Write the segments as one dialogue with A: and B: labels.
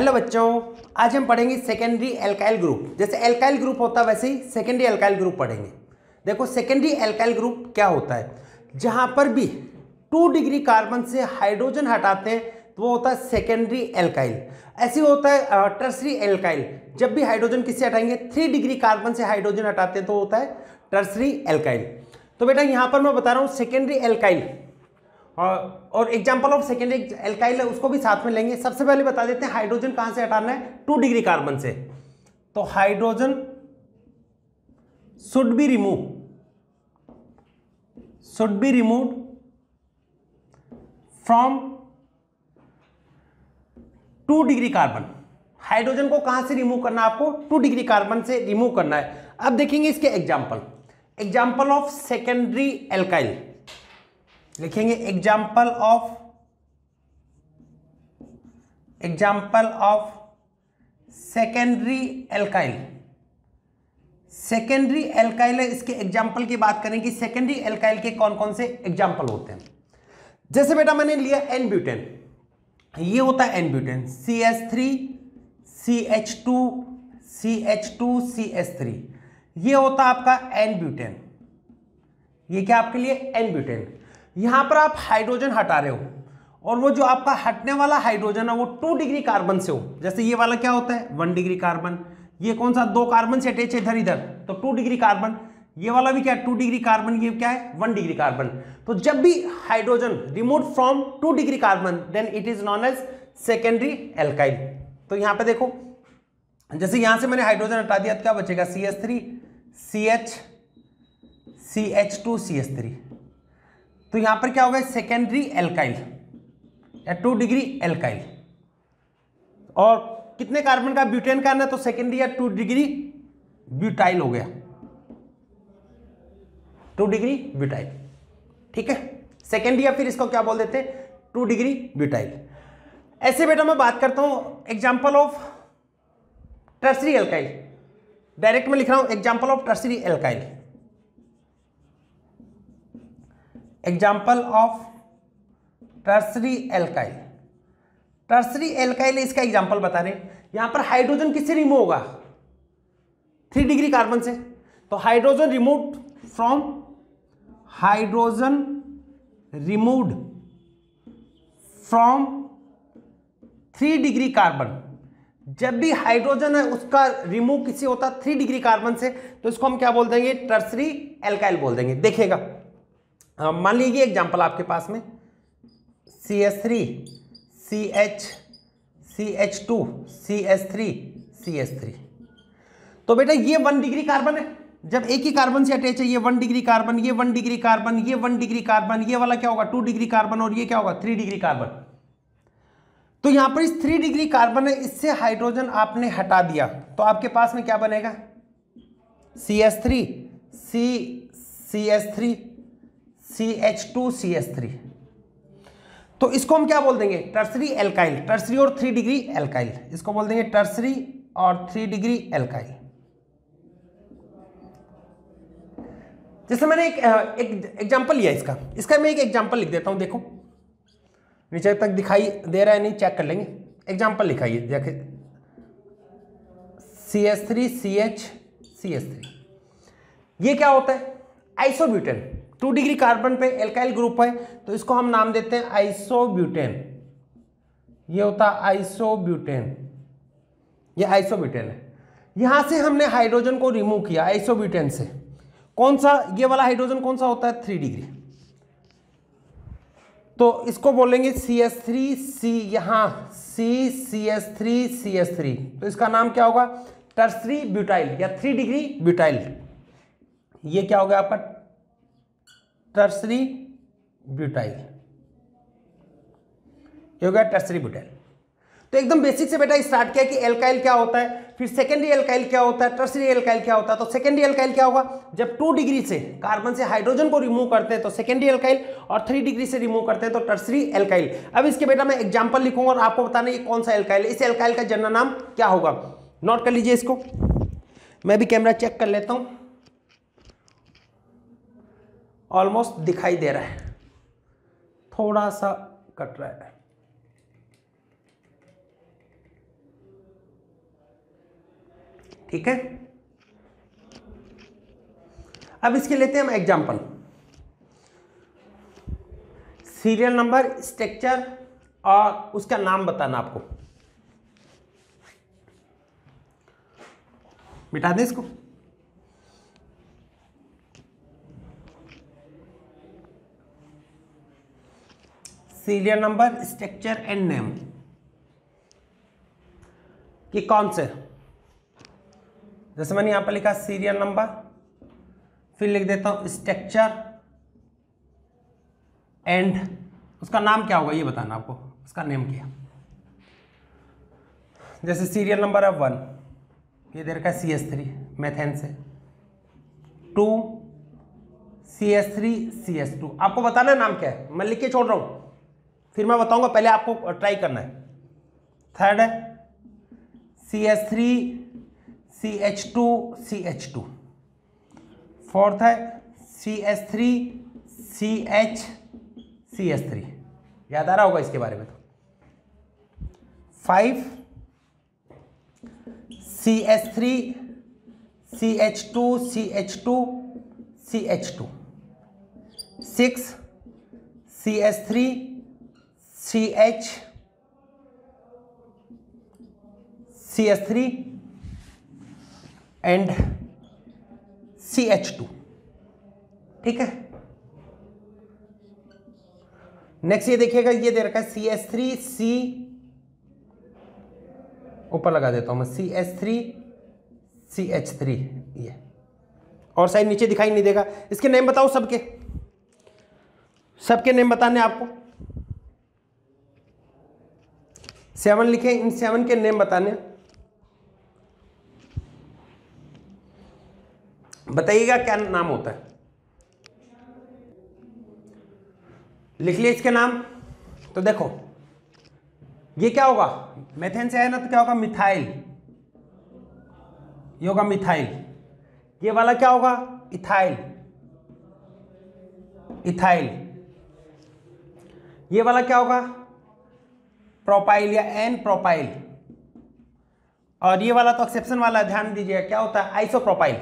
A: Hello बच्चों, आज हम पढ़ेंगे सेकेंडरी एल्काइल ग्रुप। जैसे एल्काइल ग्रुप होता है वैसे ही सेकेंडरी एल्काइल ग्रुप पढ़ेंगे। देखो सेकेंडरी एल्काइल ग्रुप क्या होता है, जहां पर भी 2 डिग्री कार्बन से हाइड्रोजन हटाते हैं तो वो होता है सेकेंडरी एल्काइल। ऐसे होता है टर्सरी एल्काइल, जब भी हाइड्रोजन किससे हटाएंगे 3 डिग्री कार्बन से हाइड्रोजन हटाते हैं तो होता है टर्सरी एल्काइल। तो बेटा यहां पर मैं बता रहा हूं सेकेंडरी एल्काइल और एग्जांपल ऑफ सेकेंडरी एल्काइल है उसको भी साथ में लेंगे। सबसे पहले बता देते हैं हाइड्रोजन कहां से हटाना है, 2 डिग्री कार्बन से। तो hydrogen should be removed from 2 degree carbon. Hydrogen को कहां से रिमूव करना है आपको, 2 डिग्री कार्बन से रिमूव करना है। अब देखेंगे इसके एग्जांपल ऑफ सेकेंडरी एल्काइल लिखेंगे। Example of secondary alkyl. Secondary alkyl है, इसके एग्जाम्पल की बात करें कि सेकेंडरी एल्काइल के कौन कौन से एग्जाम्पल होते हैं। जैसे बेटा मैंने लिया एन ब्यूटेन, ये होता है N butane, CH3 CH2 CH2 CH3, ये होता है आपका एन ब्यूटेन। ये क्या आपके लिए एन ब्यूटेन। यहां पर आप हाइड्रोजन हटा रहे हो और वो जो आपका हटने वाला हाइड्रोजन है वो 2 डिग्री कार्बन से हो। जैसे ये वाला क्या होता है 1 डिग्री कार्बन, ये कौन सा 2 कार्बन से अटैच है इधर इधर तो 2 डिग्री कार्बन। ये वाला भी क्या है 2 डिग्री कार्बन, ये क्या है 1 डिग्री कार्बन। तो जब भी hydrogen remove from 2 degree carbon then it is known as secondary alkyl. तो यहां पे देखो जैसे यहां से मैंने हाइड्रोजन हटा दिया तो क्या बचेगा CH3 CH CH2 CH3। तो यहां पर क्या होगा सेकेंडरी एल्काइल या 2 डिग्री एल्काइल। और कितने कार्बन का ब्यूटेन का है तो सेकेंडरी या 2 डिग्री ब्यूटाइल हो गया, 2 डिग्री ब्यूटाइल। ठीक है, सेकेंडरी या फिर इसको क्या बोल देते हैं 2 डिग्री ब्यूटाइल। ऐसे बेटा मैं बात करता हूं example of tertiary alkyl. Direct में लिख रहा हूं example of tertiary alkyl. Example of tertiary alkyl. Tertiary alkyl इसका एग्जाम्पल बता रहे हैं। यहां पर हाइड्रोजन किससे रिमूव होगा 3 डिग्री कार्बन से। तो hydrogen removed from 3 degree carbon. जब भी हाइड्रोजन है उसका रिमूव किससे होता 3 डिग्री कार्बन से, तो इसको हम क्या बोल देंगे टर्सरी एल्काइल बोल देंगे। देखिएगा मान लीजिए एग्जांपल आपके पास में CH3 CH CH2 CH3 CH3। तो बेटा ये 1 डिग्री कार्बन है, जब एक ही कार्बन से अटैच है ये 1 डिग्री कार्बन, ये 1 डिग्री कार्बन, ये 1 डिग्री कार्बन, ये वाला क्या होगा 2 डिग्री कार्बन और ये क्या होगा 3 डिग्री कार्बन। तो यहां पर इस 3 डिग्री कार्बन है, इससे हाइड्रोजन आपने हटा दिया तो आपके पास में क्या बनेगा CH3 CH3 CH2 CH3। तो इसको हम क्या बोल देंगे टर्सरी एल्काइल। टर्सरी और 3 डिग्री एल्काइल, इसको बोल देंगे टर्सरी और 3 डिग्री एल्काइल। जैसे मैंने एक एग्जांपल लिया इसका मैं एक एग्जांपल लिख देता हूं। देखो नीचे तक दिखाई दे रहा है नहीं, चेक कर लेंगे। एग्जांपल लिखाइए देखिए CH3 CH CH3। ये क्या होता है आइसोब्यूटेन। 2 डिग्री कार्बन पे एल्काइल ग्रुप है तो इसको हम नाम देते हैं आइसोब्यूटेन। ये होता है आइसोब्यूटेन, ये आइसोब्यूटेन है। यहां से हमने हाइड्रोजन को रिमूव किया आइसोब्यूटेन से। कौन सा ये वाला हाइड्रोजन कौन सा होता है 3 डिग्री। तो इसको बोलेंगे CH3 C, यहां CH3 CH3। तो इसका नाम क्या होगा टर्सरी ब्यूटाइल या 3 डिग्री ब्यूटाइल। ये क्या हो गया आपका टर्सरी ब्यूटाइल, ये हो गया टर्सरी ब्यूटाइल। तो एकदम बेसिक से बेटा स्टार्ट किया कि एल्काइल क्या होता है, फिर सेकेंडरी एल्काइल क्या होता है, टर्सरी एल्काइल क्या होता है। तो सेकेंडरी एल्काइल क्या होगा जब 2 डिग्री से कार्बन से हाइड्रोजन को रिमूव करते हैं तो सेकेंडरी एल्काइल, और 3 डिग्री से रिमूव करते हैं तो टर्सरी एल्काइल। अब इसके बेटा मैं एग्जांपल लिखूंगा और आपको बताना ये कौन सा एल्काइल है, इस एल्काइल का जनरल नाम क्या होगा। नोट कर लीजिए इसको, मैं भी कैमरा चेक कर लेता हूं। ऑलमोस्ट दिखाई दे रहा है, थोड़ा सा कट रहा है। ठीक है। अब इसके लेते हैं हम एग्जांपल। सीरियल नंबर, स्ट्रक्चर और उसका नाम बताना आपको। मिटा दें इसको। Serial number, structure and name कि कौन से, जैसे मैंने यहां पर लिखा सीरियल नंबर, फिर लिख देता हूं स्ट्रक्चर एंड उसका नाम क्या होगा ये बताना आपको, उसका नेम क्या। जैसे सीरियल नंबर है 1, ये दे रखा है CS3 मेथेन से, 2 CS3 CS2, आपको बताना है नाम क्या है, मैं लिख के छोड़ रहा हूं फिर मैं बताऊंगा, पहले आपको ट्राई करना है। थर्ड है CS3 CH2 CH2, फोर्थ है CS3 CH CS3, याद आ रहा होगा इसके बारे में। तो 5 CS3 CH2 CH2 CH2, 6 CS3 CH CS3 and CH2, ठीक है। नेक्स्ट ये देखिएगा, ये दे रखा है CS3 C, ऊपर लगा देता हूं मैं, CS3 CH3, ये और साइड नीचे दिखाई नहीं देगा। इसके नेम बताओ, सबके नेम बताने आपको। 7 लिखे, इन 7 के नेम बताने, बताइएगा क्या नाम होता है। लिख लिया इसके नाम। तो देखो ये क्या होगा, मेथेन से है ना, तो क्या होगा मिथाइल, ये होगा मिथाइल। ये वाला क्या होगा इथाइल, इथाइल। ये वाला क्या होगा प्रोपाइल या एन प्रोपाइल। और ये वाला तो एक्सेप्शन वाला, ध्यान दीजिएगा क्या होता है आइसोप्रोपाइल,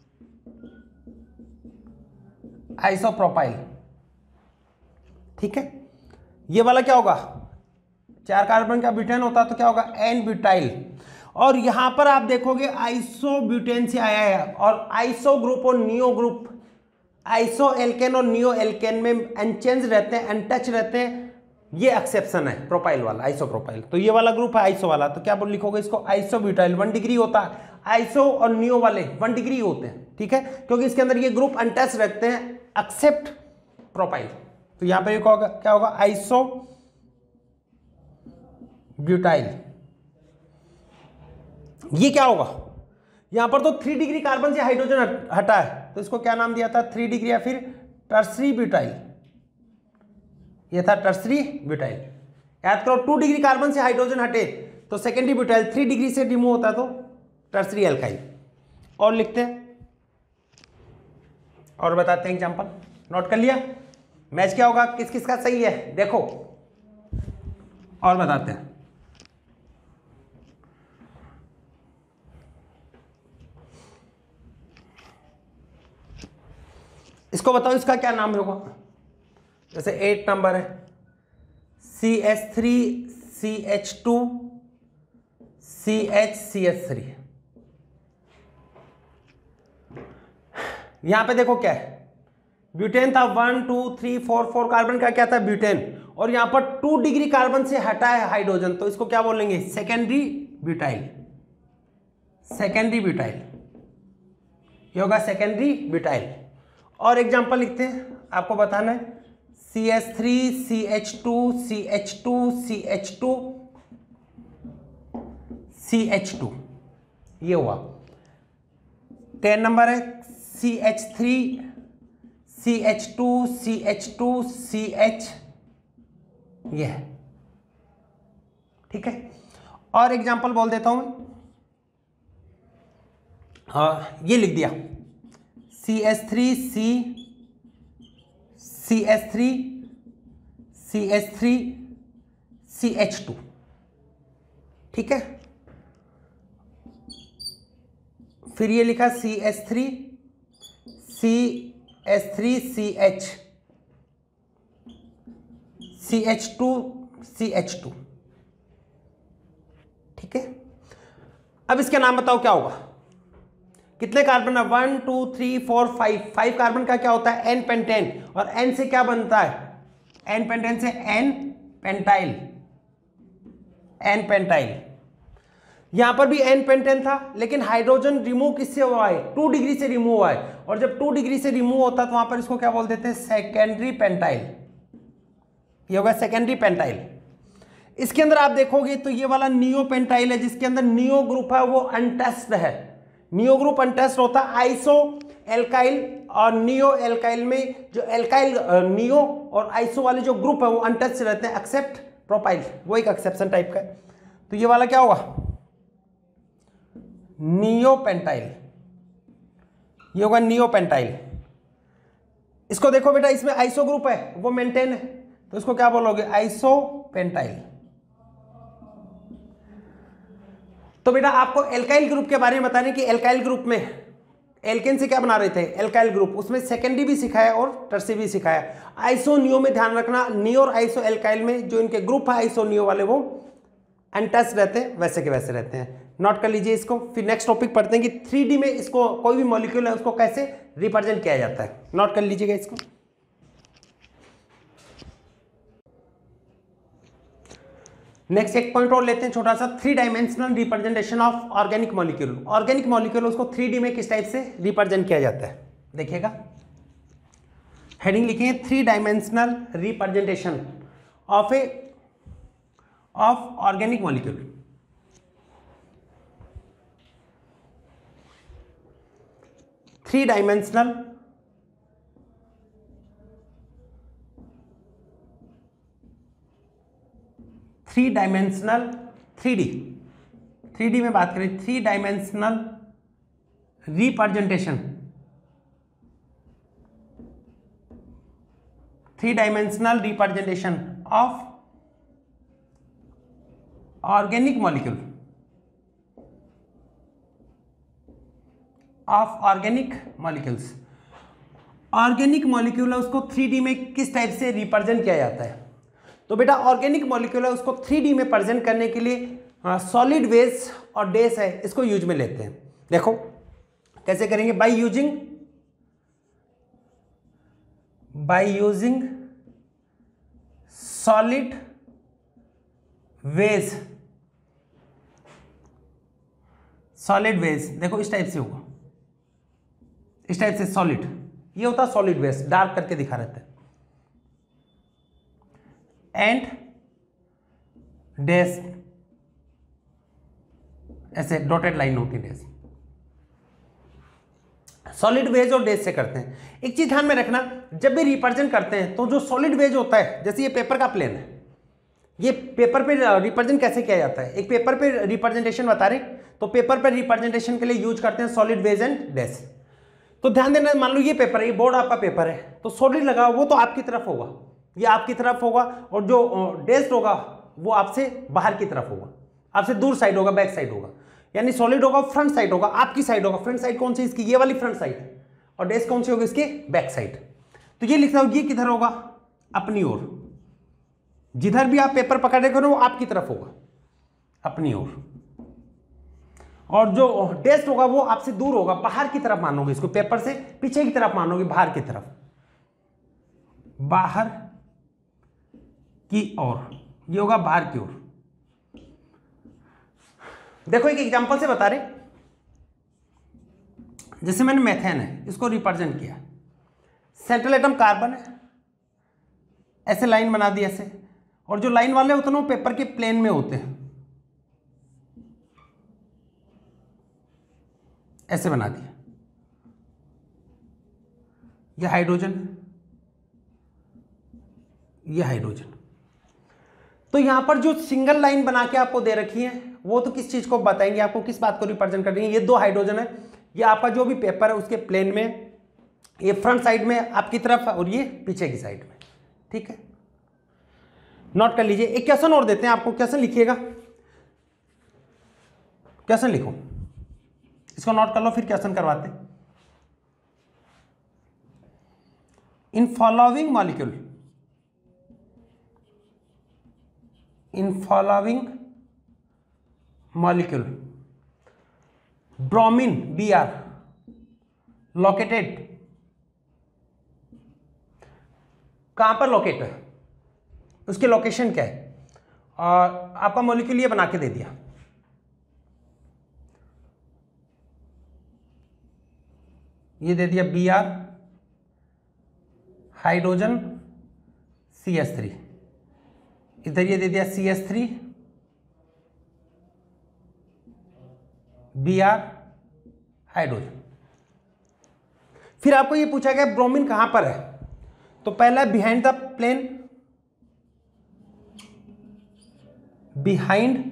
A: आइसोप्रोपाइल, ठीक है। ये वाला क्या होगा, 4 कार्बन का ब्यूटेन होता है तो क्या होगा एन ब्यूटाइल। और यहां पर आप देखोगे आइसोब्यूटेन से आया है, और आइसो ग्रुप और नियो ग्रुप, आइसो एल्केन और नियो एल्केन में अनचेंज रहते हैं, अनटच रहते हैं, ये एक्सेप्शन है प्रोपाइल वाला, आइसोप्रोपाइल। तो ये वाला ग्रुप है आइसो वाला, तो क्या बोल लिखोगे इसको आइसोब्यूटाइल, 1 डिग्री होता है। आइसो और नियो वाले 1 डिग्री होते हैं, ठीक है, क्योंकि इसके अंदर ये ग्रुप अनटच रखते हैं एक्सेप्ट प्रोपाइल। तो यहां पर क्या होगा आइसो ब्यूटाइल। ये क्या होगा, यहां पर तो 3 डिग्री कार्बन से हाइड्रोजन हटा है, तो इसको क्या नाम दिया था 3 डिग्री, या फिर टर्सरी ब्यूटाइल, ये था टर्सरी ब्यूटाइल। याद करो 2 डिग्री कार्बन से हाइड्रोजन हटे तो सेकेंडरी ब्यूटाइल, 3 डिग्री से रिमूव होता तो टर्सरी एल्काइल। और लिखते हैं और बताते हैं एग्जांपल, नोट कर लिया। मैच क्या होगा, किस किस का सही है देखो और बताते हैं। इसको बताओ इसका क्या नाम होगा। जैसे 8 नंबर है CS3 CH2 CH CH3। यहां पे देखो क्या है, ब्यूटेन था 1 2 3 4 कार्बन का क्या था ब्यूटेन, और यहां पर 2 डिग्री कार्बन से हटा है हाइड्रोजन, तो इसको क्या बोलेंगे सेकेंडरी ब्यूटाइल, सेकेंडरी ब्यूटाइल, ये होगा सेकेंडरी ब्यूटाइल। और एग्जांपल लिखते हैं, आपको बताना है CS3 CH2 CH2 CH2 CH2, ये हुआ। 10 नंबर है CH3 CH2 CH2 CH, ये है, ठीक है। और एग्जांपल बोल देता हूं, हाँ ये लिख दिया CS3 CS3 CH3 CH2, ठीक है। फिर ये लिखा CH3 CH3CH CH2 CH2। ठीक है, अब इसके नाम बताओ क्या होगा, कितने कार्बन है, 1 2 3 4 5 कार्बन का क्या होता है, N पेंटेन, और N से क्या बनता है, N पेंटेन से N पेंटाइल, N पेंटाइल। यहां पर भी N पेंटेन था, लेकिन हाइड्रोजन रिमूव किससे हुआ है, 2 डिग्री से रिमूव हुआ है, और जब 2 डिग्री से रिमूव होता है तो वहां पर इसको क्या बोल देते हैं, सेकेंडरी पेंटाइल। ये होगा सेकेंडरी पेंटाइल। इसके अंदर आप देखोगे तो ये वाला नियो पेंटाइल है, जिसके अंदर नियो ग्रुप है वो अनटेस्टेड है। नियो ग्रुप अनटेस्टेड होता है, आइसो एल्काइल और नियो एल्काइल में जो एल्काइल नियो और आइसो वाले जो ग्रुप है वो अनटेस्टेड रहते हैं, एक्सेप्ट प्रोपाइल, वो एक एक्सेप्शन टाइप का है। तो ये वाला क्या होगा, नियो पेंटाइल, ये होगा नियो पेंटाइल। इसको देखो बेटा, इसमें आइसो ग्रुप है वो मेंटेन है, तो इसको क्या बोलोगे, आइसो पेंटाइल। तो बेटा आपको एल्काइल ग्रुप के बारे में बताने कि एल्काइल ग्रुप में एल्केन से क्या बना रहे थे, एल्काइल ग्रुप, उसमें सेकेंडरी भी सिखाया और टर्सरी भी सिखाया। आइसो नियो में ध्यान रखना, नियो और आइसो एल्काइल में जो इनके ग्रुप है आइसो नियो वाले वो अनटच्ड रहते हैं, वैसे के वैसे रहते हैं। नोट कर लीजिए इसको। फिर नेक्स्ट टॉपिक पढ़ते हैं कि 3D में इसको कोई भी मॉलिक्यूल है उसको कैसे रिप्रेजेंट किया जाता है, नोट कर लीजिएगा इसको। नेक्स्ट एक पॉइंट और लेते हैं छोटा सा, 3 dimensional representation of organic molecule. Organic molecule उसको 3D में किस टाइप से रिप्रेजेंट किया जाता है, देखिएगा हेडिंग लिखेंगे 3 dimensional representation of organic molecule. Three dimensional three D में बात करें, 3 dimensional representation, 3 dimensional representation of organic molecule, of organic molecules. Organic molecule है उसको 3D में किस टाइप से रिप्रेजेंट किया जाता है, तो बेटा ऑर्गेनिक मॉलिक्यूल है उसको 3D में प्रेजेंट करने के लिए सॉलिड वेज और डेस है इसको यूज में लेते हैं। देखो कैसे करेंगे, बाय यूजिंग सॉलिड वेज, देखो इस टाइप से होगा, इस टाइप से सॉलिड, ये होता है सॉलिड वेज, डार्क करके दिखा रहता है, एंड डैश, ऐसे डॉटेड लाइन होती है डैश, सॉलिड वेज और डैश से करते हैं। एक चीज ध्यान में रखना, जब भी रिप्रेजेंट करते हैं तो जो सॉलिड वेज होता है, जैसे ये पेपर का प्लेन है, ये पेपर पे रिप्रेजेंट कैसे किया जाता है, एक पेपर पे रिप्रेजेंटेशन बता रहे, तो पेपर पे रिप्रेजेंटेशन के लिए यूज करते हैं सॉलिड वेज एंड डैश। तो ध्यान देना, मान लो ये पेपर है, ये बोर्ड आपका पेपर है, तो सॉलिड लगा वो तो आपकी तरफ होगा, ये आपकी तरफ होगा, और जो डैश होगा वो आपसे बाहर की तरफ होगा, आपसे दूर साइड होगा, बैक साइड होगा, यानी सॉलिड होगा फ्रंट साइड होगा, आपकी साइड होगा। फ्रंट साइड कौन सी इसकी, ये वाली फ्रंट साइड, और डैश कौन सी होगी इसकी, बैक साइड। तो ये लिखता हूं, ये किधर होगा, अपनी ओर, जिधर भी आप पेपर पकड़े करो वो आपकी तरफ होगा, अपनी ओर, और जो डैश होगा वो आपसे दूर होगा, बाहर की तरफ मानोगे इसको, पेपर से पीछे की तरफ मानोगे, बाहर की तरफ, बाहर की ओर, ये होगा बाहर की ओर। देखो एक एग्जांपल से बता रहे, जैसे मैंने मेथेन है इसको रिप्रेजेंट किया, सेंट्रल एटम कार्बन है, ऐसे लाइन बना दी ऐसे, और जो लाइन वाले होते हैं वो पेपर के प्लेन में होते हैं, ऐसे बना दिया। ये हाइड्रोजन, ये हाइड्रोजन। तो यहां पर जो सिंगल लाइन बना के आपको दे रखी है वो तो किस चीज को बताएंगे, आपको किस बात को रिप्रेजेंट कर रही है। ये 2 हाइड्रोजन है, ये आपका जो भी पेपर है उसके प्लेन में, ये फ्रंट साइड में आपकी तरफ और ये पीछे की साइड में, ठीक है। नोट कर लीजिए। एक क्वेश्चन और देते हैं आपको, क्वेश्चन लिखिएगा, क्वेश्चन लिखो, इसको नोट कर लो, फिर क्वेश्चन करवाते हैं। In following molecule bromine Br located, कहां पर लोकेट है, उसकी लोकेशन क्या है, और आपका मॉलिक्यूल ये बना के दे दिया। ये दे दिया Br हाइड्रोजन CH3, इधर ये दे दिया CH3 Br हाइड्रोजन। फिर आपको ये पूछा गया ब्रोमीन कहां पर है, तो पहला behind the plane, behind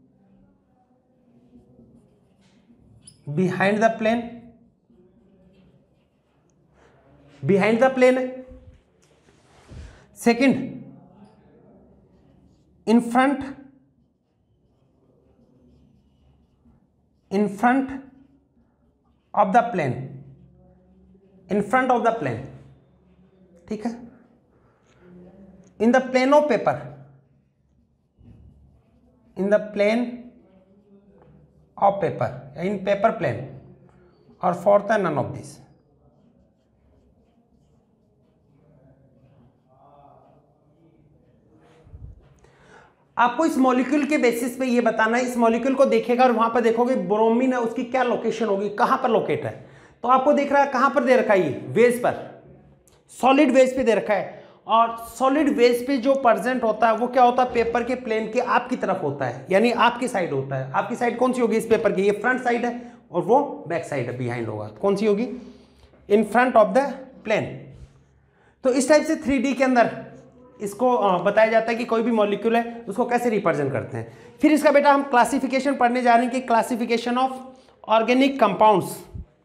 A: the plane है। Second in front of the plane, in front of the plane, ठीक है। In the plane of paper, in the plane of paper, in paper plane, और fourth है none of this. आपको इस molecule के basis पे ये बताना है, इस मॉलिक्यूल को देखेगा और वहां पर देखोगे ब्रोमीन है, उसकी क्या लोकेशन होगी, कहां पर लोकेट है। तो आपको देख रहा है कहां पर दे रखा है, ये वेज पर, सॉलिड वेज पे दे रखा है, और सॉलिड वेज पे जो प्रेजेंट होता है वो क्या होता है, पेपर के प्लेन के आपकी तरफ होता है, यानी आपकी साइड होता है। आपकी साइड कौन सी होगी इस पेपर की, ये फ्रंट साइड है और वो बैक साइड है, बिहाइंड होगा, कौन सी होगी, in front of the plane. तो इस टाइप से 3D के अंदर इसको बताया जाता है कि कोई भी मॉलिक्यूल है उसको कैसे रिप्रेजेंट करते हैं। फिर इसका बेटा हम क्लासिफिकेशन पढ़ने जा रहे हैं कि classification of organic compounds.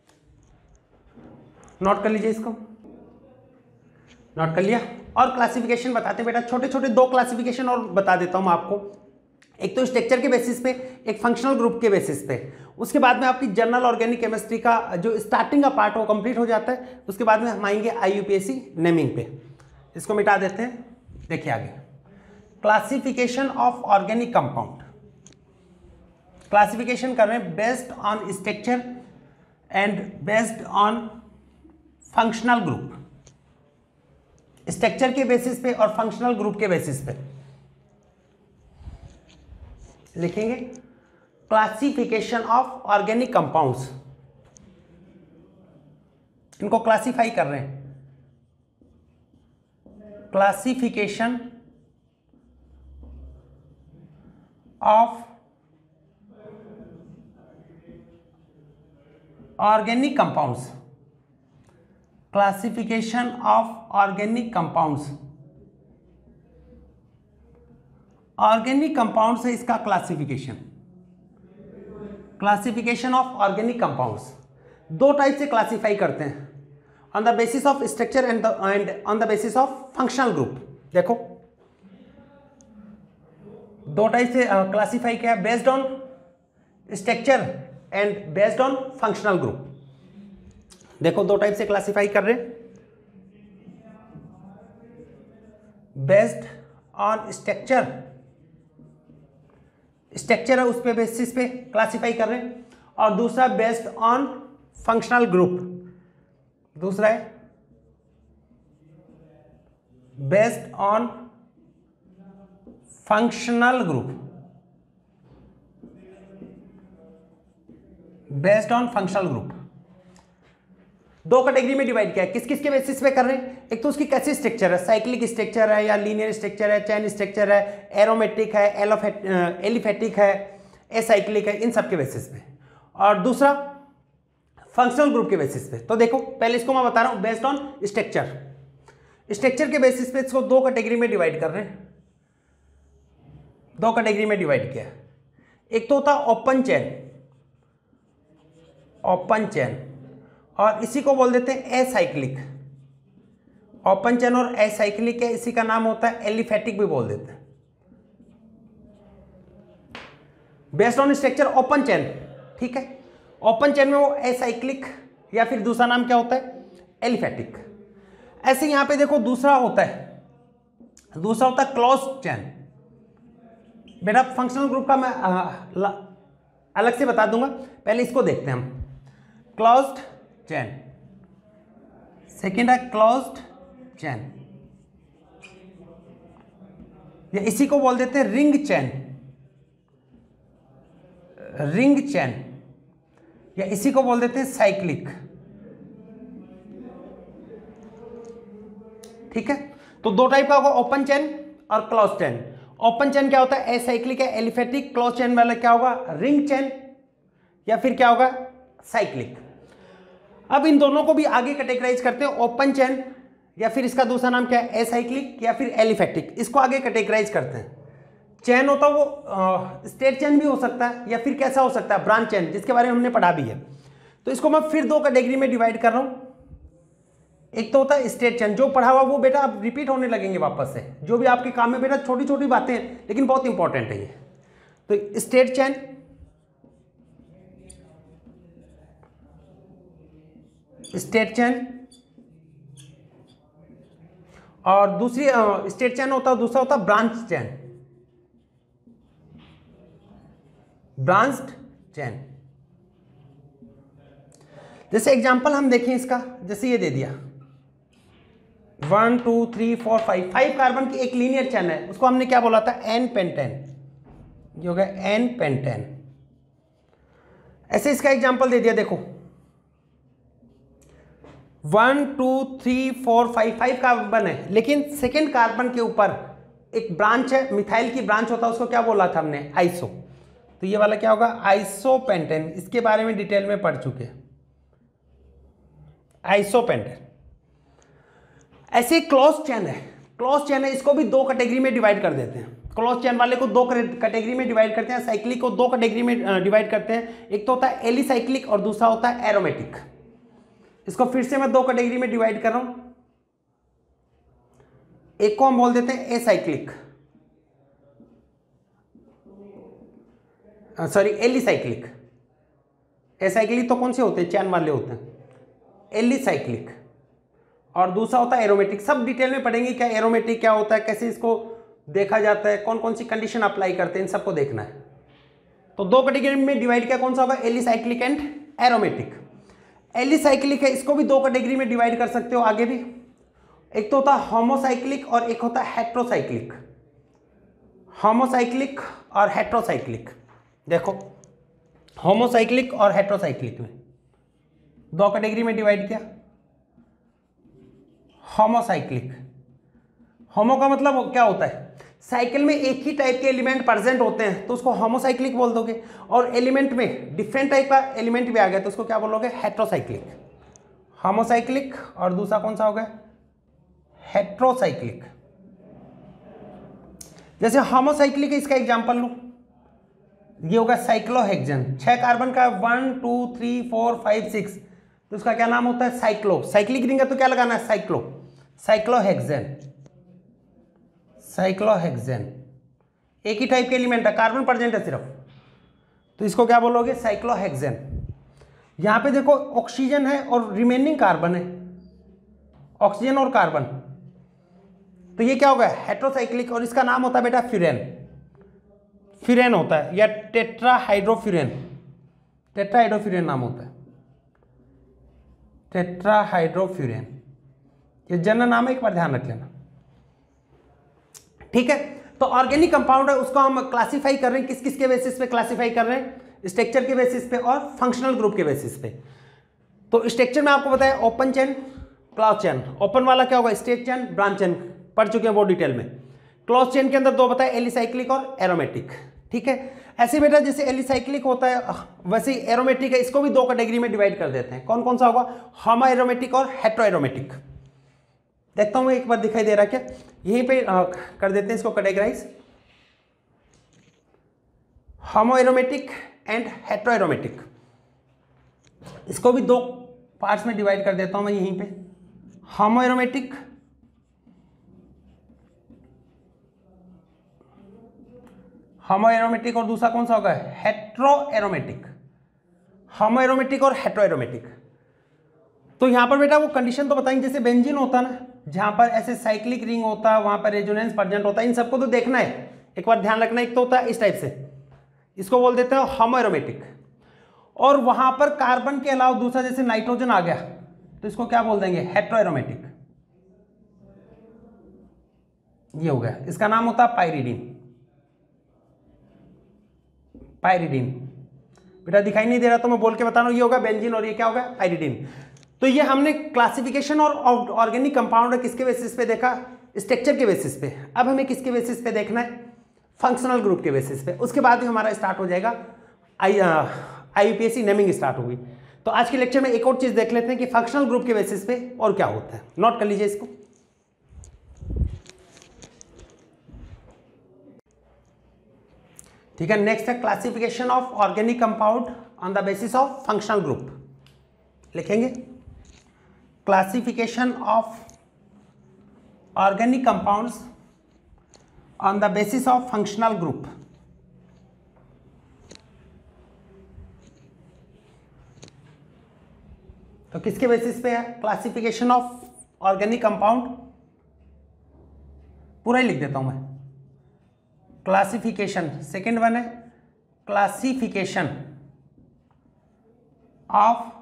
A: Note कर लीजिए, इसको नोट कर लिया। और क्लासिफिकेशन बताते हैं बेटा, छोटे छोटे 2 क्लासिफिकेशन और बता देता हूं आपको। एक तो स्ट्रक्चर के बेसिस पे, एक फंक्शनल ग्रुप के बेसिस पे। उसके बाद में आपकी जनरल ऑर्गेनिक केमिस्ट्री का जो स्टार्टिंग का पार्ट वो कंप्लीट हो जाता है। उसके बाद में हम आएंगे IUPAC नेमिंग पे। इसको मिटा देते हैं, देखिए आगे classification of organic compound. Classification कर रहे हैं based on structure and based on functional group, structure के बेसिस पे और फंक्शनल ग्रुप के बेसिस पे लिखेंगे क्लासिफिकेशन ऑफ ऑर्गेनिक कंपाउंड्स। इनको क्लासिफाई कर रहे हैं, classification of organic compounds, classification of organic compounds. Organic compounds है इसका classification of organic compounds. 2 type से क्लासिफाई करते हैं, on the basis of structure and on the basis of functional group. देखो 2 टाइप से क्लासिफाई किया, based on structure and based on functional group. देखो 2 type से क्लासिफाई कर रहे हैं, बेस्ड ऑन स्ट्रक्चर है उस पे बेसिस पे क्लासिफाई कर रहे हैं, और दूसरा बेस्ड ऑन फंक्शनल ग्रुप, दूसरा है based on functional group, based on functional group. 2 category में डिवाइड किया है। किस किस के बेसिस पे कर रहे हैं, एक तो उसकी कैसी स्ट्रक्चर है, साइक्लिक स्ट्रक्चर है या लीनियर स्ट्रक्चर है, चैन स्ट्रक्चर है, एरोमेटिक है, एलिफेटिक है, एसाइक्लिक है, इन सब के बेसिस पे। और दूसरा फंक्शनल ग्रुप के बेसिस पे। तो देखो पहले इसको मैं बता रहा हूं बेस्ड ऑन स्ट्रक्चर के बेसिस पे इसको 2 कैटेगरी में डिवाइड कर रहे हैं, 2 कैटेगरी में डिवाइड किया। एक तो होता ओपन चेन, और इसी को बोल देते हैं एसाइक्लिक। ओपन चेन और एसाइक्लिक है, इसी का नाम होता है एलिफेटिक भी बोल देते हैं। Based on structure open chain, ठीक है। ओपन चेन में वो एसाइक्लिक या फिर दूसरा नाम क्या होता है, एलिफेटिक। ऐसे यहां पे देखो दूसरा होता है क्लोज्ड चेन। बेटा फंक्शनल ग्रुप का मैं अलग से बता दूंगा, पहले इसको देखते हैं हम। क्लोज्ड चेन, सेकेंड है क्लोज्ड चेन, या इसी को बोल देते हैं रिंग चेन, या इसी को बोल देते हैं साइक्लिक। ठीक है, तो दो टाइप का होगा, ओपन चेन और क्लोज चेन। ओपन चेन क्या होता है, एसाइक्लिक है, एलिफेटिक। क्लोज चेन वाला क्या होगा, रिंग चेन या फिर क्या होगा, साइक्लिक। अब इन दोनों को भी आगे कैटेगराइज करते हैं, ओपन चेन या फिर इसका दूसरा नाम क्या है, एसाइक्लिक या फिर एलिफेटिक। इसको आगे कैटेगराइज करते हैं। चेन होता है वो स्टेट चेन भी हो सकता है, या फिर कैसा हो सकता है, ब्रांच चेन, जिसके बारे में हमने पढ़ा भी है। तो इसको मैं फिर दो कैटेगरी में डिवाइड कर रहा हूं। एक तो होता है स्टेट चेन, जो पढ़ा हुआ वो बेटा अब रिपीट होने लगेंगे वापस से, जो भी आपके काम में बेटा छोटी छोटी बातें हैं लेकिन बहुत इंपॉर्टेंट है ये। तो स्टेट चेन, और दूसरी स्टेट चेन होता है, दूसरा होता है ब्रांच्ड चेन। जैसे एग्जांपल हम देखें इसका, जैसे ये दे दिया 1 2 3 4 5 कार्बन की एक लीनियर चेन है, उसको हमने क्या बोला था, एन पेंटेन, ये हो गया एन पेंटेन। ऐसे इसका एग्जांपल दे दिया, देखो 1 2 3 4 5 कार्बन है, लेकिन सेकेंड कार्बन के ऊपर एक ब्रांच है, मिथाइल की ब्रांच होता है, उसको क्या बोला था हमने, आइसो। तो ये वाला क्या होगा, आइसोपेंटेन। इसके बारे में डिटेल में पढ़ चुके हैं, आइसोपेंटेन। ऐसे क्लोज चेन है, इसको भी दो कैटेगरी में डिवाइड कर देते हैं। क्लोज चेन वाले को दो कैटेगरी में डिवाइड करते हैं, साइक्लिक को दो कैटेगरी में डिवाइड करते हैं। एक तो होता है एलिसाइक्लिक और दूसरा होता है एरोमेटिक। इसको फिर से मैं दो कैटेगरी में डिवाइड कर रहा हूं। एक को हम बोल देते हैं एसाइक्लिक, सॉरी एलिसाइक्लिक। एसाइक्लिक तो कौन से होते हैं, चैन वाले होते हैं, एलिसाइक्लिक। और दूसरा होता है एरोमेटिक। सब डिटेल में पढ़ेंगे, क्या एरोमेटिक क्या होता है, कैसे इसको देखा जाता है, कौन कौन सी कंडीशन अप्लाई करते हैं, इन सबको देखना है। तो दो कैटेगरी में डिवाइड किया, कौन सा होगा, एलिसाइक्लिक एंड एरोमेटिक। एलिसाइक्लिक है, इसको भी दो कैटेगरी में डिवाइड कर सकते हो आगे भी। एक तो होता है होमोसाइक्लिक और एक होता है हेट्रोसाइक्लिक। होमोसाइक्लिक और हेट्रोसाइक्लिक, देखो होमोसाइक्लिक और हेट्रोसाइक्लिक में दो कैटेगरी में डिवाइड किया। होमोसाइक्लिक, होमो का मतलब क्या होता है, साइकिल में एक ही टाइप के एलिमेंट प्रेजेंट होते हैं तो उसको होमोसाइक्लिक बोल दोगे, और एलिमेंट में डिफरेंट टाइप का एलिमेंट भी आ गया तो उसको क्या बोलोगे, हेट्रोसाइक्लिक। होमोसाइक्लिक और दूसरा कौन सा होगा, हेट्रोसाइक्लिक। जैसे होमोसाइक्लिक, इसका एग्जांपल लो, ये होगा साइक्लोहेक्सेन। 6 कार्बन का 1 2 3 4 5 6, तो उसका क्या नाम होता है, साइक्लो। साइक्लिक रिंग है तो क्या लगाना है, साइक्लोहेक्सेन। एक ही टाइप के एलिमेंट है, कार्बन प्रेजेंट है सिर्फ, तो इसको क्या बोलोगे, साइक्लोहेक्सेन। यहां पे देखो ऑक्सीजन है और रिमेनिंग कार्बन है, ऑक्सीजन और कार्बन, तो ये क्या होगा, हेट्रोसाइक्लिक। और इसका नाम होता है बेटा फ्यूरेन होता है, या टेट्राहाइड्रोफ्यूरेन नाम होता है, टेट्राहाइड्रोफ्यूरेन। ये जनरल नाम है, एक बार ध्यान रख लेना, ठीक है। तो ऑर्गेनिक कंपाउंड है, उसको हम क्लासिफाई कर रहे हैं, किस किस के बेसिस पे क्लासिफाई कर रहे हैं, स्ट्रक्चर के बेसिस पे और फंक्शनल ग्रुप के बेसिस पे। तो स्ट्रक्चर में आपको बताया open chain, close chain. Open वाला क्या होगा, स्टेट चेन, ब्रांच चेन, पढ़ चुके हैं वो डिटेल में। क्लोज चेन के अंदर दो बताए, एलिसाइक्लिक और एरोमेटिक, ठीक है। ऐसे बेटा जैसे एलिसाइक्लिक होता है वैसे एरोमेटिक है, इसको भी दो कैटेगरी में डिवाइड कर देते हैं। कौन कौन सा होगा, होमो एरोमेटिक और हेट्रो एरोमेटिक। देखता हूं एक बार दिखाई दे रहा है क्या, यहीं पे कर देते हैं इसको categorize, homo aromatic and hetero aromatic. इसको भी दो पार्ट्स में डिवाइड कर देता हूं मैं यहीं पे, होमो एरोमेटिक और दूसरा कौन सा होगा, हेट्रो एरोमेटिक। होमोएरोमेटिक और हेटेरोएरोमेटिक। तो यहाँ पर बेटा वो कंडीशन तो बताएंगे, जैसे बेंजीन होता ना, जहाँ पर ऐसे साइक्लिक रिंग होता है, वहाँ पर रेजोनेंस प्रेजेंट होता है, इन सबको तो देखना है, एक बार ध्यान रखना। एक तो होता है इस टाइप से, इसको बोल देते हैं होमोएरोमेटिक, और वहाँ पर कार्बन के अलावा दूसरा जैसे नाइट्रोजन आ गया तो इसको क्या बोल देंगे, हेटेरोएरोमेटिक। ये हो गया, इसका नाम होता है पाइरिडीन। पाइरिडीन बेटा दिखाई नहीं दे रहा तो मैं बोल के बता रहा हूं, ये होगा बेंजीन और ये क्या होगा, पाइरिडीन। तो ये हमने क्लासिफिकेशन और ऑर्गेनिक कंपाउंड किसके बेसिस पे देखा, स्ट्रक्चर के बेसिस पे। अब हमें किसके बेसिस पे देखना है, फंक्शनल ग्रुप के बेसिस पे। उसके बाद ही हमारा स्टार्ट हो जाएगा IUPAC नेमिंग स्टार्ट होगी। तो आज के लेक्चर में एक और चीज देख लेते हैं कि फंक्शनल ग्रुप के बेसिस पे और क्या होता है। नोट कर लीजिए इसको। ठीक है, नेक्स्ट है classification of organic compound on the basis of functional group. लिखेंगे classification of organic compounds on the basis of functional group. तो किसके बेसिस पे है, क्लासिफिकेशन ऑफ ऑर्गेनिक कंपाउंड, पूरा ही लिख देता हूं मैं, क्लासिफिकेशन। सेकेंड वन है classification of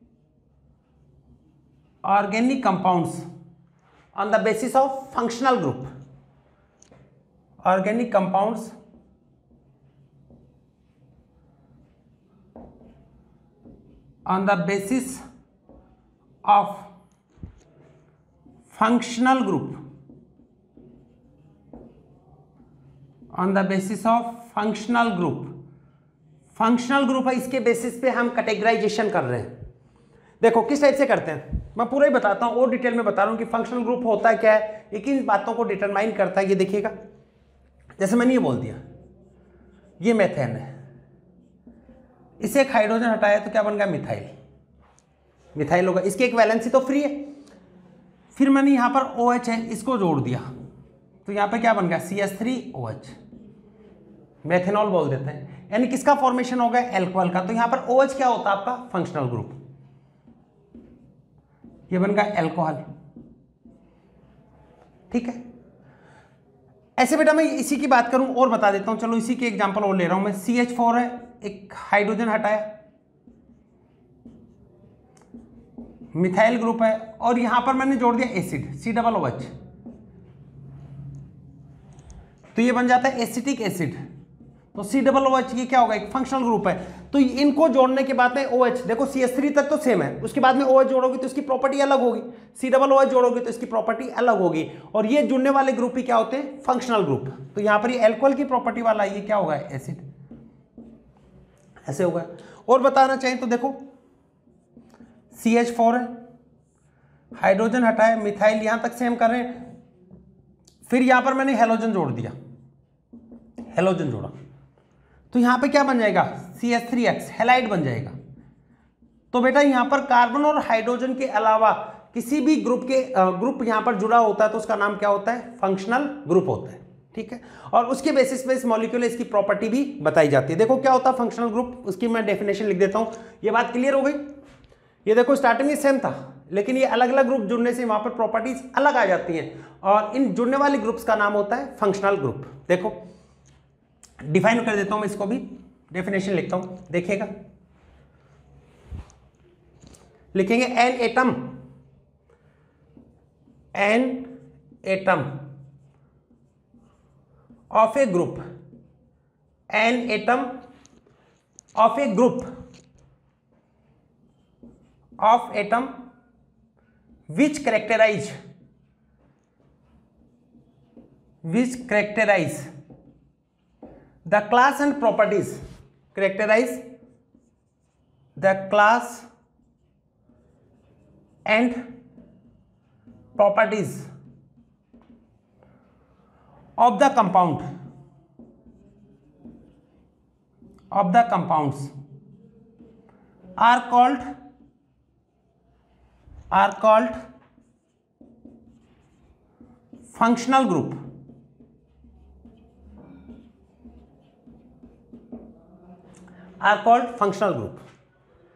A: organic compounds on the basis of functional group. Organic compounds on the basis of functional group, on the basis of functional group. Functional group है, इसके basis पे हम कैटेगराइजेशन कर रहे हैं। देखो किस टाइप से करते हैं, मैं पूरा ही बताता हूँ और डिटेल में बता रहा हूँ कि फंक्शनल ग्रुप होता है क्या है, एक इन बातों को डिटरमाइन करता है। ये देखिएगा, जैसे मैंने ये बोल दिया ये मेथेन है, इसे एक हाइड्रोजन हटाया तो क्या बन गया, मिथाइल। मिथाइल होगा, इसकी एक वैलेंसी तो फ्री है। फिर मैंने यहाँ पर OH है, इसको जोड़ दिया तो यहाँ पे क्या बन गया, CH3OH, मेथेनॉल बोल देते हैं। यानी किसका फॉर्मेशन हो गया, एल्कोहल का। तो यहाँ पर OH क्या होता है आपका, फंक्शनल ग्रुप, ये बन गया एल्कोहल। ठीक है, ऐसे बेटा मैं इसी की बात करूं और बता देता हूं, चलो इसी की एग्जांपल और ले रहा हूं मैं। CH4 है, एक हाइड्रोजन हटाया, मिथाइल ग्रुप है, और यहां पर मैंने जोड़ दिया एसिड, COOH, तो ये बन जाता है एसिटिक एसिड। तो COOH ये क्या होगा, एक फंक्शनल ग्रुप है। तो इनको जोड़ने के बाद में OH, देखो CH3 तक तो सेम है, उसके बाद में OH जोड़ोगे तो इसकी प्रॉपर्टी अलग होगी, COOH जोड़ोगे तो इसकी प्रॉपर्टी अलग होगी, और ये जुड़ने वाले ग्रुप ही क्या होते हैं, फंक्शनल ग्रुप। तो यहां पर ये एल्कोहल की प्रॉपर्टी वाला ये क्या होगा, एसिड, ऐसे होगा। और बताना चाहिए तो देखो CH4 है, हाइड्रोजन हटाए, मिथाइल यहां तक सेम कर रहे हैं, फिर यहां पर मैंने हेलोजन जोड़ दिया, हेलोजन जोड़ा तो यहां पे क्या बन जाएगा, CH3X, हैलाइड बन जाएगा। तो बेटा यहां पर कार्बन और हाइड्रोजन के अलावा किसी भी ग्रुप यहां पर जुड़ा होता है तो उसका नाम क्या होता है, फंक्शनल ग्रुप होता है। ठीक है, और उसके बेसिस पे इस मॉलिक्यूल इसकी प्रॉपर्टी भी बताई जाती है। देखो क्या होता है फंक्शनल ग्रुप, उसकी मैं डेफिनेशन लिख देता हूं। ये बात क्लियर हो गई। ये देखो स्टार्टिंग में सेम था, लेकिन ये अलग अलग ग्रुप जुड़ने से वहां पर प्रॉपर्टीज अलग आ जाती हैं, और इन जुड़ने वाले ग्रुप्स का नाम होता है फंक्शनल ग्रुप। देखो डिफाइन कर देता हूं मैं इसको भी, डेफिनेशन लिखता हूं, देखिएगा। लिखेंगे an atom of a group, an atom of a group of atom which characterize the class and properties, characterize the class and properties of the compounds are called functional group। are called functional group।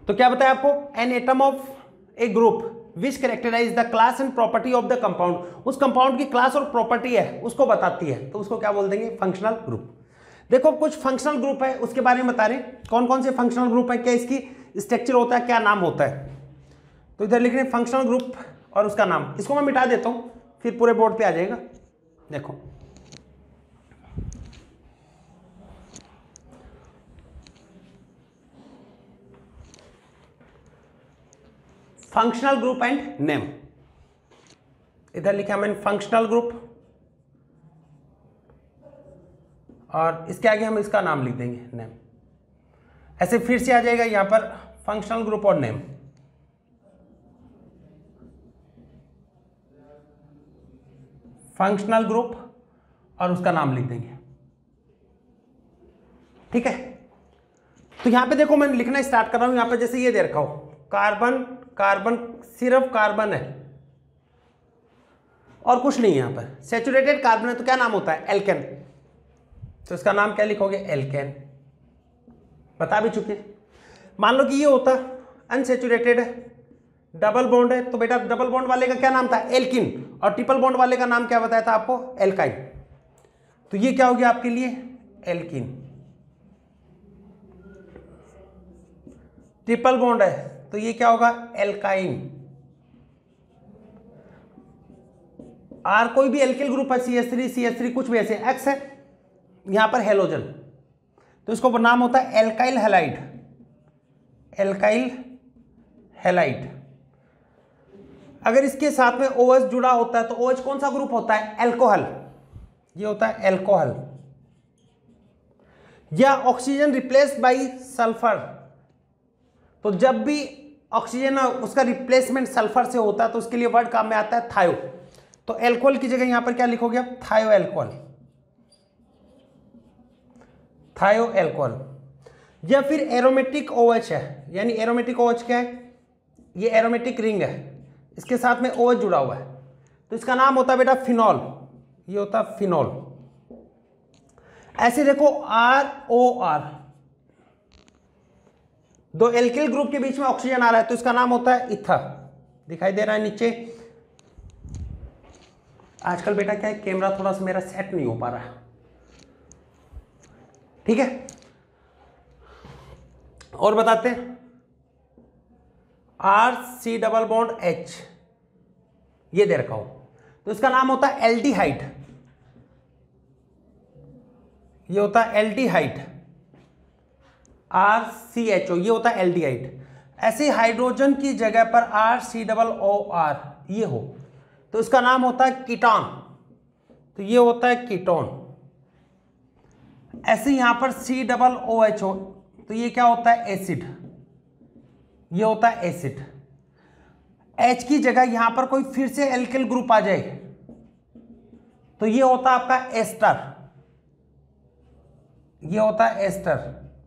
A: तो क्या बताया आपको, an atom of a group which characterize the class and property of the compound, उस compound की class और property है उसको बताती है, तो उसको क्या बोल देंगे, फंक्शनल ग्रुप। देखो कुछ फंक्शनल ग्रुप है उसके बारे में बता रहे हैं, कौन कौन से फंक्शनल ग्रुप है, क्या इसकी स्ट्रक्चर होता है, क्या नाम होता है। तो इधर लिख रहे हैं फंक्शनल ग्रुप और उसका नाम, इसको मैं मिटा देता हूं फिर पूरे बोर्ड पे आ जाएगा। देखो फंक्शनल ग्रुप एंड नेम, इधर लिखा मैंने फंक्शनल ग्रुप और इसके आगे हम इसका नाम लिख देंगे नेम। ऐसे फिर से आ जाएगा यहां पर फंक्शनल ग्रुप और नेम। फंक्शनल ग्रुप और उसका नाम लिख देंगे, ठीक है। तो यहां पे देखो मैं लिखना स्टार्ट कर रहा हूं, यहां पे जैसे ये दे रखा हो कार्बन कार्बन, सिर्फ कार्बन है और कुछ नहीं है। यहां पर सैचुरेटेड कार्बन है तो क्या नाम होता है, एल्केन, तो इसका नाम क्या लिखोगे, एल्केन, बता भी चुके। मान लो कि ये होता अनसैचुरेटेड है, डबल बॉन्ड है, तो बेटा डबल बॉन्ड वाले का क्या नाम था, एल्किन, और ट्रिपल बॉन्ड वाले का नाम क्या बताया था आपको, एल्काइन। तो ये क्या हो गया आपके लिए, एल्किन। ट्रिपल बॉन्ड है तो ये क्या होगा, एल्काइन। आर कोई भी एल्किल ग्रुप है, CH3 कुछ भी ऐसे, एक्स है यहां पर हेलोजन, तो इसको नाम होता है एल्काइल हैलाइड, एल्काइल हैलाइड। अगर इसके साथ में OH जुड़ा होता है तो OH कौन सा ग्रुप होता है, एल्कोहल, ये होता है एल्कोहल। या ऑक्सीजन रिप्लेस्ड बाय सल्फर, तो जब भी ऑक्सीजन उसका रिप्लेसमेंट सल्फर से होता है तो उसके लिए वर्ड काम में आता है थायो, तो एल्कोहल की जगह यहां पर क्या लिखोगे आप, थायो एल्कोहल, थायो एल्कोहल। या फिर एरोमेटिक OH है, यानी एरोमेटिक OH क्या है, ये एरोमेटिक रिंग है, इसके साथ में OH जुड़ा हुआ है, तो इसका नाम होता है बेटा फिनॉल, ये होता है फिनॉल। ऐसे देखो ROR, दो एल्किल ग्रुप के बीच में ऑक्सीजन आ रहा है तो इसका नाम होता है इथर, दिखाई दे रहा है नीचे। आजकल बेटा क्या है, कैमरा थोड़ा सा मेरा सेट नहीं हो पा रहा है, ठीक है। और बताते हैं, RC डबल बॉन्ड H, ये दे रखा हो तो इसका नाम होता है एल्डिहाइड, ये होता है एल्डिहाइड, RCHO, ये होता है एल्डिहाइड। ऐसे हाइड्रोजन की जगह पर RCOOR ये हो तो इसका नाम होता है कीटोन, तो ये होता है कीटोन। ऐसे यहां पर COOH तो ये क्या होता है, एसिड, ये होता है एसिड। H की जगह यहां पर कोई फिर से एल्किल ग्रुप आ जाए तो ये होता है आपका एस्टर, ये होता है एस्टर।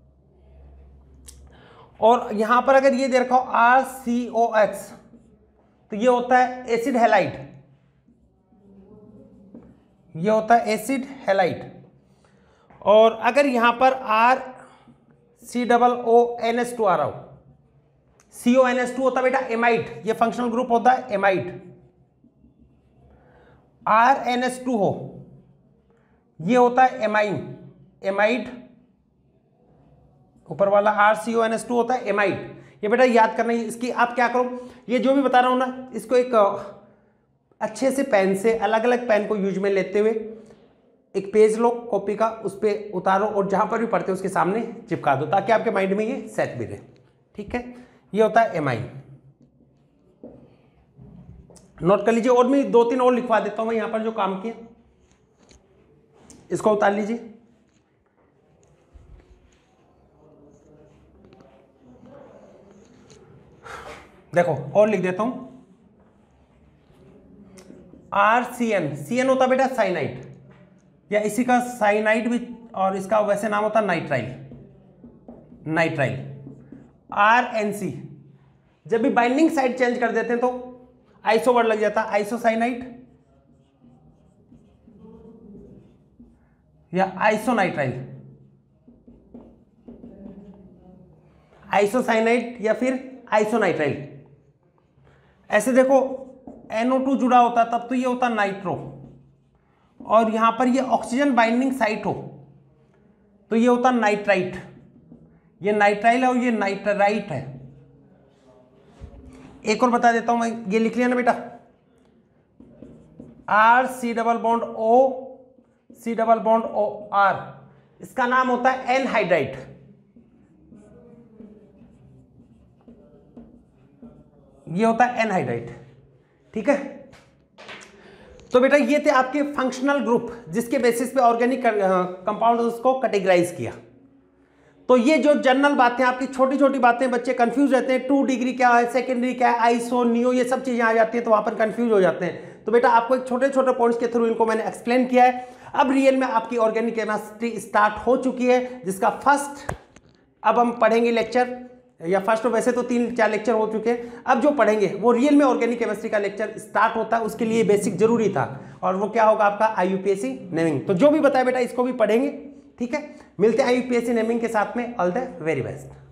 A: और यहां पर अगर ये दे रखा हो RCOX तो ये होता है एसिड हैलाइड, ये होता है एसिड हैलाइड। और अगर यहां पर RCOONS2 आ रहा हो, CONS2 होता है बेटा एमाइड, ये फंक्शनल ग्रुप होता है एमाइड। RNS2 हो ये होता है एमाइन, एमाइड, ऊपर वाला RCONS2 होता है एमाइड। ये बेटा याद करना है, इसकी आप क्या करो, ये जो भी बता रहा हूं ना इसको एक अच्छे से पेन से, अलग अलग पेन को यूज में लेते हुए एक पेज लो कॉपी का, उस पर उतारो और जहां पर भी पढ़ते हो उसके सामने चिपका दो ताकि आपके माइंड में ये सेट भी रहे, ठीक है। ये होता है एमाइन, नोट कर लीजिए। और मैं 2-3 और लिखवा देता हूं मैं यहां पर जो काम किए, इसको उतार लीजिए। देखो और लिख देता हूं, RCN, CN होता बेटा साइनाइड, या इसी का साइनाइड भी, और इसका वैसे नाम होता नाइट्राइल, नाइट्राइल। RNC, जब भी बाइंडिंग साइड चेंज कर देते हैं तो आइसो वर्ड लग जाता है, आइसोसाइनाइड या आइसोनाइट्राइल। आइसोसाइनाइड या फिर आइसोनाइट्राइल। ऐसे देखो NO2 जुड़ा होता है तब तो ये होता नाइट्रो, और यहां पर ये ऑक्सीजन बाइंडिंग साइट हो तो ये होता नाइट्राइट। ये नाइट्राइल है और ये नाइट्राइट है। एक और बता देता हूं मैं, ये लिख लिया ना बेटा, R C double bond O C double bond O R, इसका नाम होता है एनहाइड्राइट। ये होता है एनहाइड्राइट, ठीक है। तो बेटा ये थे आपके फंक्शनल ग्रुप जिसके बेसिस पे ऑर्गेनिक कंपाउंड्स को कैटेगराइज किया। तो ये जो जनरल बातें आपकी छोटी छोटी बातें, बच्चे कंफ्यूज रहते हैं, 2 डिग्री क्या है, सेकेंडरी क्या है, आइसो नियो, ये सब चीजें आ जाती हैं तो वहां पर कंफ्यूज हो जाते हैं। तो बेटा आपको एक छोटे छोटे पॉइंट्स के थ्रू इनको मैंने एक्सप्लेन किया है। अब रियल में आपकी ऑर्गेनिक केमिस्ट्री स्टार्ट हो चुकी है, जिसका फर्स्ट अब हम पढ़ेंगे लेक्चर, या फर्स्ट तो वैसे तो 3-4 लेक्चर हो चुके हैं, अब जो पढ़ेंगे वो रियल में ऑर्गेनिक केमिस्ट्री का लेक्चर स्टार्ट होता है। उसके लिए बेसिक जरूरी था, और वो क्या होगा आपका IUPAC नेमिंग। तो जो भी बताया बेटा इसको भी पढ़ेंगे, ठीक है। मिलते हैं IUPAC नेमिंग के साथ में। All the very best.